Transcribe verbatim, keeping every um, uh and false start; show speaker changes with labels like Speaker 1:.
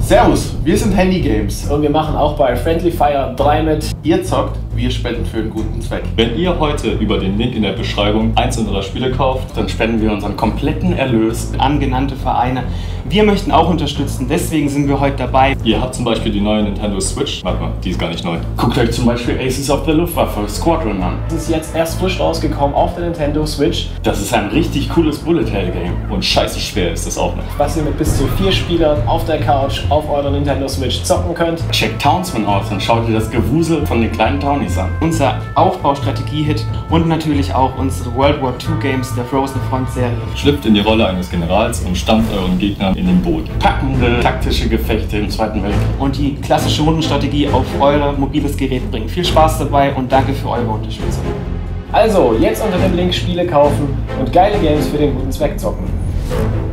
Speaker 1: Servus, wir sind Handy Games.
Speaker 2: Und wir machen auch bei Friendly Fire drei mit.
Speaker 1: Ihr zockt, wir spenden für einen guten Zweck.
Speaker 3: Wenn ihr heute über den Link in der Beschreibung eins unserer Spiele kauft,
Speaker 1: dann spenden wir unseren kompletten Erlös
Speaker 4: an genannte Vereine. Wir möchten auch unterstützen, deswegen sind wir heute dabei.
Speaker 3: Ihr habt zum Beispiel die neue Nintendo Switch. Warte mal, die ist gar nicht neu.
Speaker 1: Guckt euch zum Beispiel Aces of the Luftwaffe Squadron an.
Speaker 2: Das ist jetzt erst frisch rausgekommen auf der Nintendo Switch.
Speaker 1: Das ist ein richtig cooles Bullet Hell Game.
Speaker 3: Und scheiße schwer ist das auch noch.
Speaker 2: Was ihr mit bis zu vier Spielern auf der Couch auf eurer Nintendo Switch zocken könnt.
Speaker 1: Checkt Townsman aus und schaut ihr das Gewusel von den kleinen Townies an.
Speaker 4: Unser Aufbaustrategie-Hit und natürlich auch unsere World War zwei Games der Frozen Front Serie.
Speaker 3: Schlüpft in die Rolle eines Generals und stampft euren Gegnern in den Boden.
Speaker 1: Packende taktische Gefechte im Zweiten Weltkrieg.
Speaker 4: Und die klassische Rundenstrategie auf euer mobiles Gerät bringen. Viel Spaß dabei und danke für eure Unterstützung.
Speaker 2: Also, jetzt unter dem Link Spiele kaufen und geile Games für den guten Zweck zocken.